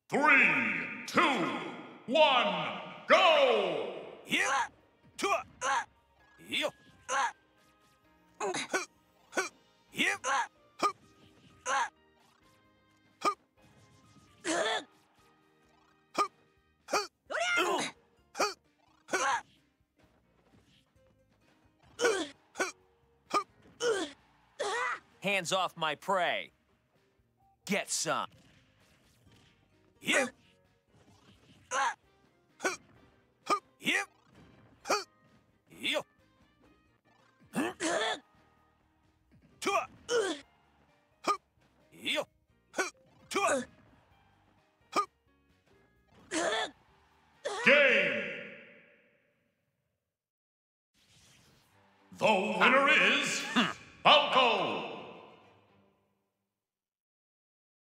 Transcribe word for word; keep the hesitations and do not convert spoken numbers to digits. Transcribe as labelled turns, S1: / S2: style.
S1: Three, two, one, go!
S2: Here, to, here, here, hands off my prey. Get some. Here. Here. Here. Tua. Here. Tua.
S1: Game! The winner is...